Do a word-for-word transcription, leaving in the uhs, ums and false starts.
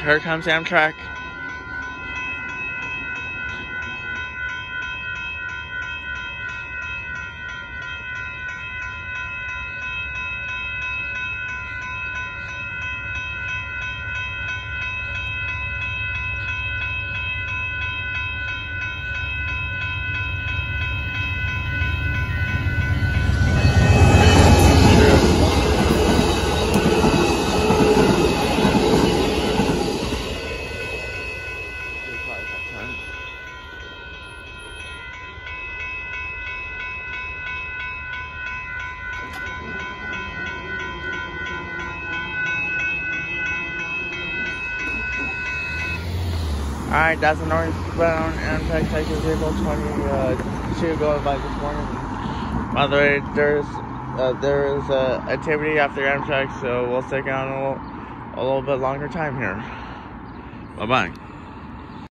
Here comes Amtrak. Alright, that's a Northbound Amtrak Texas vehicle twenty-two going by this morning. By the way, there's uh, there is uh, activity after Amtrak, so we'll stick on a little, a little bit longer time here. Bye bye.